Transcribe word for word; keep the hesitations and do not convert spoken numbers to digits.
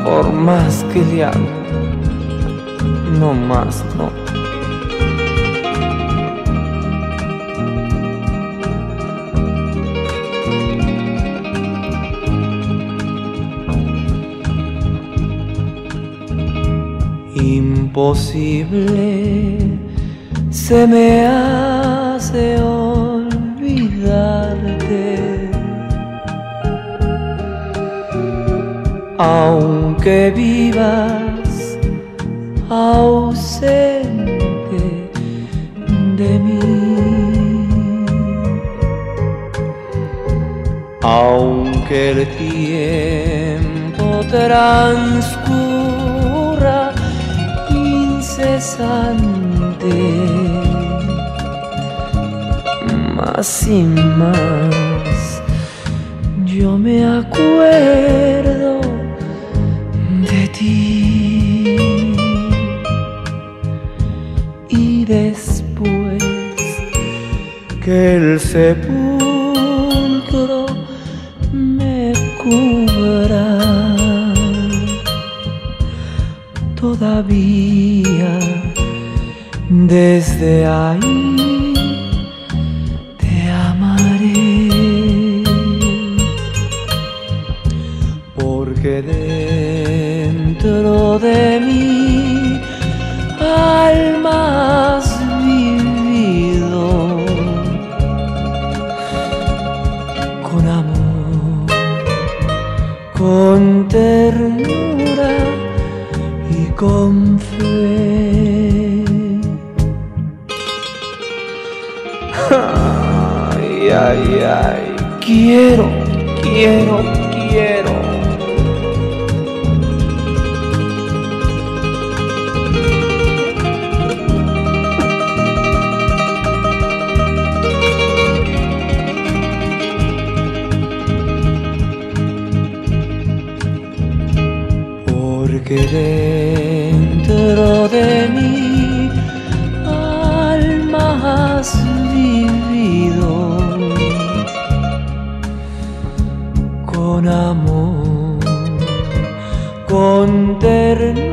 por más que le hago, no más, no. Imposible se me hace olvidarte, aunque vivas ausente de mí, aunque el tiempo transcurra incesante, más y más yo me acuerdo de ti, y después que el sepulcro me cubra, todavía desde ahí te amaré, porque dentro de mi alma has vivido con amor, con ternura y con fe. Ay, ay, ay, quiero, quiero, quiero. Porque dentro de mi alma has vivido con amor, con ternura